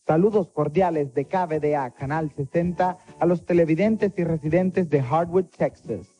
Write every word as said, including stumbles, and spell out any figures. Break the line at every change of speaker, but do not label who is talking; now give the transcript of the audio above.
Saludos cordiales de K B D A Canal sesenta a los televidentes y residentes de Hardwood, Texas.